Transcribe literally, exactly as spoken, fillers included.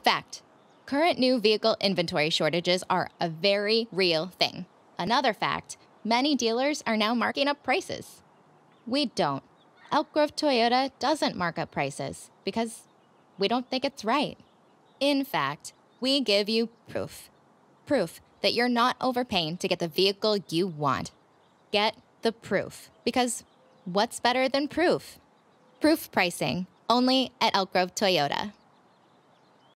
Fact. Current new vehicle inventory shortages are a very real thing. Another fact, many dealers are now marking up prices. We don't. Elk Grove Toyota doesn't mark up prices because we don't think it's right. In fact, we give you proof. Proof that you're not overpaying to get the vehicle you want. Get the proof, because what's better than proof? Proof pricing, only at Elk Grove Toyota.